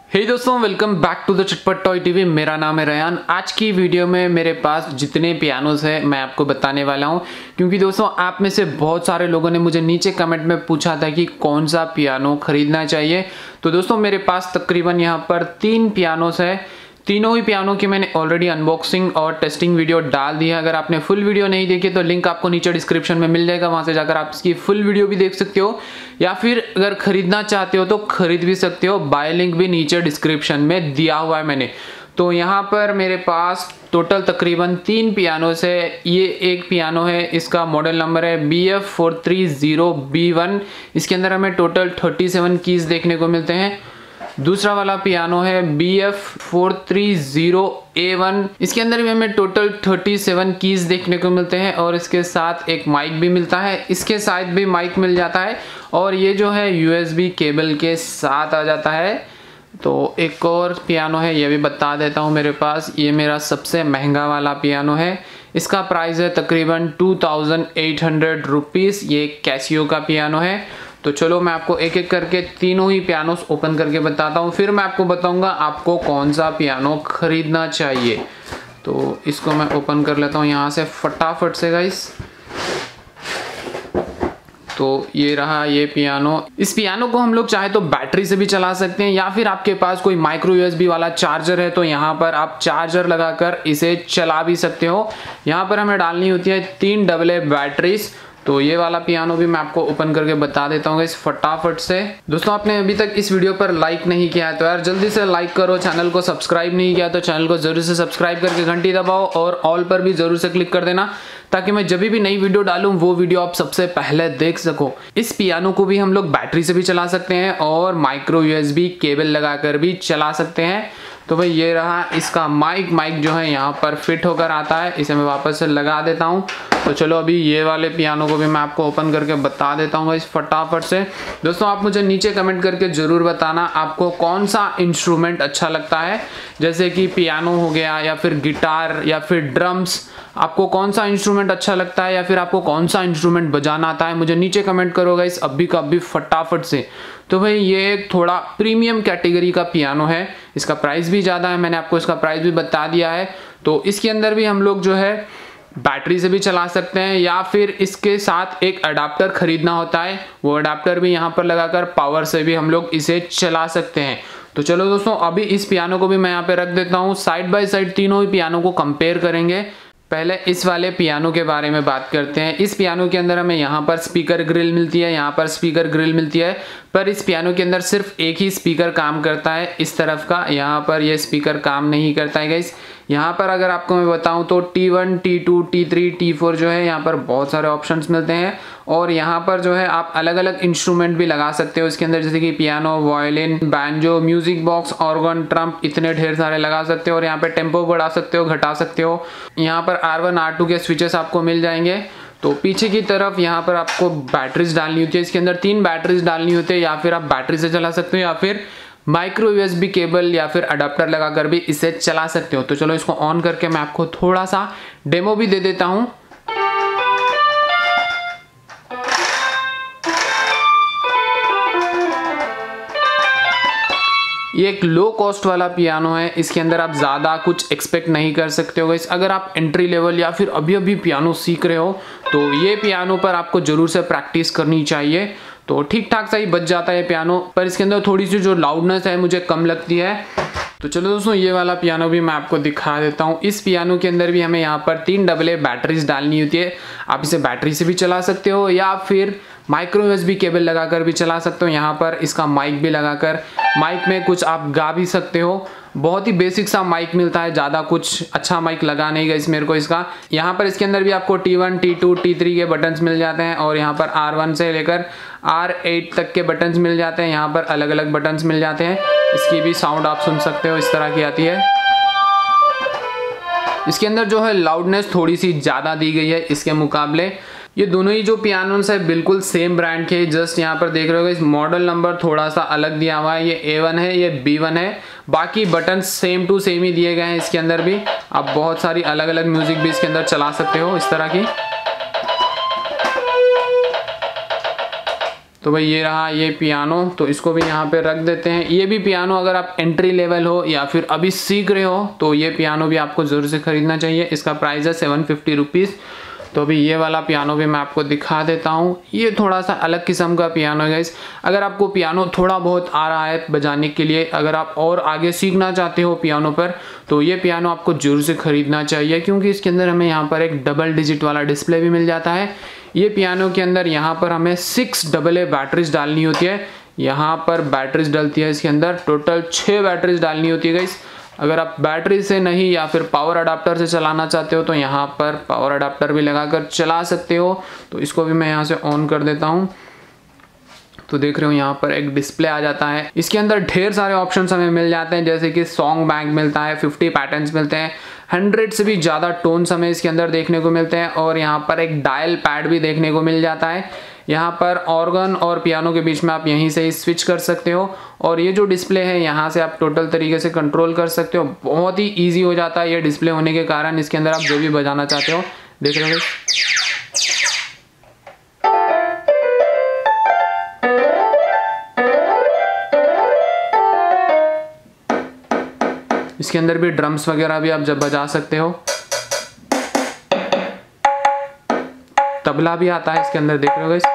हे दोस्तों, welcome back to the Chatpat toy TV. मेरा नाम है रेयान। आज की वीडियो में मेरे पास जितने पियानोस है मैं आपको बताने वाला हूं, क्योंकि दोस्तों आप में से बहुत सारे लोगों ने मुझे नीचे कमेंट में पूछा था कि कौन सा पियानो खरीदना चाहिए। तो दोस्तों मेरे पास तकरीबन यहां पर 3 पियानोस है। तीनों ही पियानो की मैंने ऑलरेडी अनबॉक्सिंग और टेस्टिंग वीडियो डाल दी है। अगर आपने फुल वीडियो नहीं देखी तो लिंक आपको नीचे डिस्क्रिप्शन में मिल जाएगा, वहां से जाकर आप इसकी फुल वीडियो भी देख सकते हो, या फिर अगर खरीदना चाहते हो तो खरीद भी सकते हो। बाय लिंक भी नीचे डिस्क्रिप्शन में दिया हुआ है मैंने। तो यहाँ पर मेरे पास टोटल तकरीबन 3 पियानोस है। ये एक पियानो है, इसका मॉडल नंबर है BF430B1। इसके अंदर हमें टोटल 37 कीज देखने को मिलते हैं। दूसरा वाला पियानो है BF430A1। इसके अंदर भी हमें टोटल 37 कीज देखने को मिलते हैं और इसके साथ एक माइक भी मिलता है। इसके साथ भी माइक मिल जाता है और ये जो है USB केबल के साथ आ जाता है। तो एक और पियानो है, ये भी बता देता हूँ मेरे पास। ये मेरा सबसे महंगा वाला पियानो है। इसका प्राइस है तकरीबन 2800 रुपीज़। ये कैसियो का पियानो है। तो चलो मैं आपको एक एक करके तीनों ही पियानोस ओपन करके बताता हूँ, फिर मैं आपको बताऊँगा आपको कौन सा पियानो खरीदना चाहिए। तो इसको मैं ओपन कर लेता हूँ यहाँ से फटाफट से गाइस। तो ये रहा ये पियानो। इस पियानो को हम लोग चाहे तो बैटरी से भी चला सकते हैं, या फिर आपके पास कोई माइक्रो USB वाला चार्जर है तो यहाँ पर आप चार्जर लगाकर इसे चला भी सकते हो। यहाँ पर हमें डालनी होती है 3 AA बैटरीज। तो ये वाला पियानो भी मैं आपको ओपन करके बता देता हूँ इस फटाफट से। दोस्तों आपने अभी तक इस वीडियो पर लाइक नहीं किया है तो यार जल्दी से लाइक करो। चैनल को सब्सक्राइब नहीं किया तो चैनल को जरूर से सब्सक्राइब करके घंटी दबाओ और ऑल पर भी जरूर से क्लिक कर देना, ताकि मैं जब भी नई वीडियो डालूं वो वीडियो आप सबसे पहले देख सको। इस पियानो को भी हम लोग बैटरी से भी चला सकते हैं और माइक्रो USB केबल लगाकर भी चला सकते हैं। तो भाई ये रहा इसका माइक जो है यहाँ पर फिट होकर आता है। इसे मैं वापस से लगा देता हूँ। तो चलो अभी ये वाले पियानो को भी मैं आपको ओपन करके बता देता हूँ इस फटाफट से। दोस्तों आप मुझे नीचे कमेंट करके ज़रूर बताना आपको कौन सा इंस्ट्रूमेंट अच्छा लगता है, जैसे कि पियानो हो गया या फिर गिटार या फिर ड्रम्स। आपको कौन सा इंस्ट्रूमेंट अच्छा लगता है या फिर आपको कौन सा इंस्ट्रूमेंट बजाना आता है, मुझे नीचे कमेंट करोगा इस अभी का अभी फटाफट से। तो भाई ये एक थोड़ा प्रीमियम कैटेगरी का पियानो है। इसका प्राइस भी ज़्यादा है, मैंने आपको इसका प्राइस भी बता दिया है। तो इसके अंदर भी हम लोग जो है बैटरी से भी चला सकते हैं, या फिर इसके साथ एक अडाप्टर खरीदना होता है। वो अडाप्टर भी यहाँ पर लगाकर पावर से भी हम लोग इसे चला सकते हैं। तो चलो दोस्तों अभी इस पियानो को भी मैं यहाँ पे रख देता हूँ। साइड बाय साइड तीनों ही पियानो को कंपेयर करेंगे। पहले इस वाले पियानो के बारे में बात करते हैं। इस पियानो के अंदर हमें यहाँ पर स्पीकर ग्रिल मिलती है, यहाँ पर स्पीकर ग्रिल मिलती है, पर इस पियानो के अंदर सिर्फ एक ही स्पीकर काम करता है इस तरफ का। यहाँ पर ये स्पीकर काम नहीं करता है गाइस। यहाँ पर अगर आपको मैं बताऊँ तो T1, T2, T3, T4 जो है यहाँ पर बहुत सारे ऑप्शंस मिलते हैं। और यहाँ पर जो है आप अलग अलग इंस्ट्रूमेंट भी लगा सकते हो इसके अंदर, जैसे कि piano, violin, banjo, music box, organ, trump, इतने ढेर सारे लगा सकते हो। और यहाँ पे टेम्पो बढ़ा सकते हो, घटा सकते हो। यहाँ पर R1, R2 के स्विचेस आपको मिल जाएंगे। तो पीछे की तरफ यहाँ पर आपको बैटरीज डालनी होती है। इसके अंदर 3 बैटरीज डालनी होती है, या फिर आप बैटरी से चला सकते हो या फिर माइक्रो USB केबल या फिर अडाप्टर लगाकर भी इसे चला सकते हो। तो चलो इसको ऑन करके मैं आपको थोड़ा सा डेमो भी दे देता हूँ। ये एक लो कॉस्ट वाला पियानो है। इसके अंदर आप ज़्यादा कुछ एक्सपेक्ट नहीं कर सकते हो। अगर आप एंट्री लेवल या फिर अभी अभी पियानो सीख रहे हो तो ये पियानो पर आपको ज़रूर से प्रैक्टिस करनी चाहिए। तो ठीक ठाक सही बज जाता है पियानो, पर इसके अंदर थोड़ी सी जो लाउडनेस है मुझे कम लगती है। तो चलो दोस्तों ये वाला पियानो भी मैं आपको दिखा देता हूँ। इस पियानो के अंदर भी हमें यहाँ पर 3 AA बैटरीज डालनी होती है। आप इसे बैटरी से भी चला सकते हो या फिर माइक्रो USB केबल लगाकर भी चला सकते हो। यहाँ पर इसका माइक भी लगाकर माइक में कुछ आप गा भी सकते हो। बहुत ही बेसिक सा माइक मिलता है, ज़्यादा कुछ अच्छा माइक लगा नहीं गया मेरे को इसका। यहाँ पर इसके अंदर भी आपको T1, T2, T3 के बटन्स मिल जाते हैं और यहाँ पर R1 से लेकर R8 तक के बटन्स मिल जाते हैं। यहाँ पर अलग अलग बटन्स मिल जाते हैं। इसकी भी साउंड आप सुन सकते हो, इस तरह की आती है। इसके अंदर जो है लाउडनेस थोड़ी सी ज़्यादा दी गई है इसके मुकाबले। ये दोनों ही जो पियानोस है बिल्कुल सेम ब्रांड के, जस्ट यहाँ पर देख रहे हो इस मॉडल नंबर थोड़ा सा अलग दिया हुआ है। ये A1 है, ये B1 है। बाकी बटन सेम टू सेम ही दिए गए हैं इसके अंदर भी। आप बहुत सारी अलग अलग म्यूजिक भी इसके अंदर चला सकते हो इस तरह की। तो भाई ये रहा ये पियानो, तो इसको भी यहाँ पे रख देते हैं। ये भी पियानो अगर आप एंट्री लेवल हो या फिर अभी सीख रहे हो तो ये पियानो भी आपको ज़रूर से खरीदना चाहिए। इसका प्राइस है 750 रुपीज़। तो अभी ये वाला पियानो भी मैं आपको दिखा देता हूँ। ये थोड़ा सा अलग किस्म का पियानो है गाइस। अगर आपको पियानो थोड़ा बहुत आ रहा है बजाने के लिए, अगर आप और आगे सीखना चाहते हो पियानो पर, तो ये पियानो आपको जरूर से खरीदना चाहिए, क्योंकि इसके अंदर हमें यहाँ पर एक डबल डिजिट वाला डिस्प्ले भी मिल जाता है। ये पियानो के अंदर यहाँ पर हमें 6 AA बैटरीज डालनी होती है। यहाँ पर बैटरीज डलती है इसके अंदर, टोटल 6 बैटरीज डालनी होती है गाइस। अगर आप बैटरी से नहीं या फिर पावर अडाप्टर से चलाना चाहते हो तो यहाँ पर पावर अडाप्टर भी लगाकर चला सकते हो। तो इसको भी मैं यहाँ से ऑन कर देता हूँ। तो देख रहे हो यहाँ पर एक डिस्प्ले आ जाता है। इसके अंदर ढेर सारे ऑप्शंस हमें मिल जाते हैं, जैसे कि सॉन्ग बैंक मिलता है, 50 पैटर्न्स मिलते हैं, 100 से भी ज़्यादा टोन्स हमें इसके अंदर देखने को मिलते हैं, और यहाँ पर एक डायल पैड भी देखने को मिल जाता है। यहाँ पर ऑर्गन और पियानो के बीच में आप यहीं से ही स्विच कर सकते हो, और ये जो डिस्प्ले है यहाँ से आप टोटल तरीके से कंट्रोल कर सकते हो। बहुत ही ईजी हो जाता है ये डिस्प्ले होने के कारण। इसके अंदर आप जो भी बजाना चाहते हो, देख रहे हो। इसके अंदर भी ड्रम्स वगैरह भी आप जब बजा सकते हो। तबला भी आता है इसके अंदर, देख रहे हो गाइस।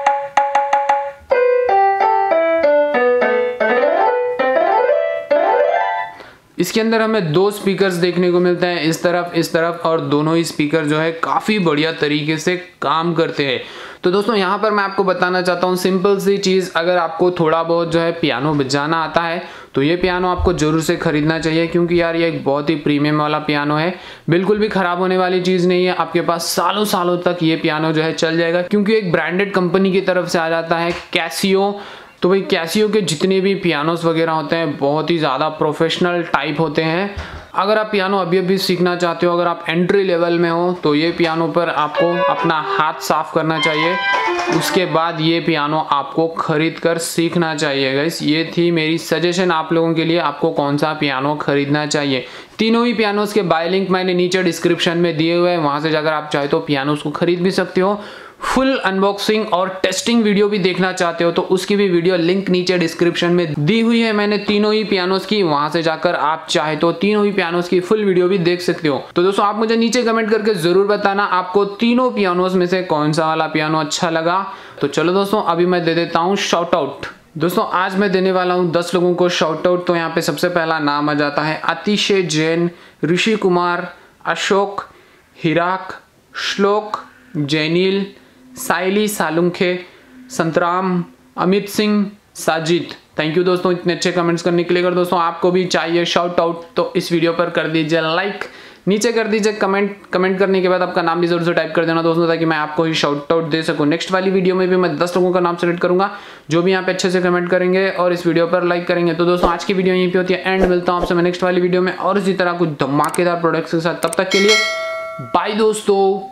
इसके अंदर हमें 2 स्पीकर्स देखने को मिलते हैं, इस तरफ, और दोनों ही स्पीकर जो है काफ़ी बढ़िया तरीके से काम करते हैं। तो दोस्तों यहाँ पर मैं आपको बताना चाहता हूँ सिंपल सी चीज़, अगर आपको थोड़ा बहुत जो है पियानो बजाना आता है तो ये पियानो आपको ज़रूर से ख़रीदना चाहिए, क्योंकि यार ये एक बहुत ही प्रीमियम वाला पियानो है। बिल्कुल भी ख़राब होने वाली चीज़ नहीं है, आपके पास सालों सालों तक ये पियानो जो है चल जाएगा, क्योंकि एक ब्रांडेड कंपनी की तरफ से आ जाता है, कैसियो। तो भाई कैसियो के जितने भी पियानोस वगैरह होते हैं बहुत ही ज़्यादा प्रोफेशनल टाइप होते हैं। अगर आप पियानो अभी अभी सीखना चाहते हो, अगर आप एंट्री लेवल में हो, तो ये पियानो पर आपको अपना हाथ साफ करना चाहिए, उसके बाद ये पियानो आपको खरीद कर सीखना चाहिए गाइस। ये थी मेरी सजेशन आप लोगों के लिए, आपको कौन सा पियानो खरीदना चाहिए। तीनों ही पियानोस के बाय लिंक मैंने नीचे डिस्क्रिप्शन में दिए हुए हैं, वहाँ से जाकर आप चाहे तो पियानोस को खरीद भी सकते हो। फुल अनबॉक्सिंग और टेस्टिंग वीडियो भी देखना चाहते हो तो उसकी भी वीडियो लिंक नीचे डिस्क्रिप्शन में दी हुई है मैंने तीनों ही पियानोस की, वहां से जाकर आप चाहे तो तीनों ही पियानोस की फुल वीडियो भी देख सकते हो। तो दोस्तों आप मुझे नीचे कमेंट करके जरूर बताना आपको तीनों पियानोस में से कौन सा वाला पियानो अच्छा लगा। तो चलो दोस्तों अभी मैं दे देता हूँ शाउट आउट। दोस्तों आज मैं देने वाला हूँ 10 लोगों को शाउट आउट। तो यहाँ पे सबसे पहला नाम आ जाता है आतिशय जैन, ऋषि कुमार, अशोक, हिराक, श्लोक, जैनिल, साइली सालुंखे, संतराम, अमित सिंह, साजिद। थैंक यू दोस्तों इतने अच्छे कमेंट्स करने के लिए। अगर दोस्तों आपको भी चाहिए शाउट आउट तो इस वीडियो पर कर दीजिए लाइक, नीचे कर दीजिए कमेंट करने के बाद आपका नाम भी जरूर से टाइप कर देना दोस्तों, ताकि मैं आपको ही शाउट आउट दे सकूं। नेक्स्ट वाली वीडियो में भी मैं 10 लोगों का नाम सेलेक्ट करूंगा जो भी यहाँ पे अच्छे से कमेंट करेंगे और इस वीडियो पर लाइक करेंगे। तो दोस्तों आज की वीडियो यहीं पे होती है एंड, मिलता हूँ आपसे मैं नेक्स्ट वाली वीडियो में और इसी तरह कुछ धमाकेदार प्रोडक्ट्स के साथ। तब तक के लिए बाय दोस्तों।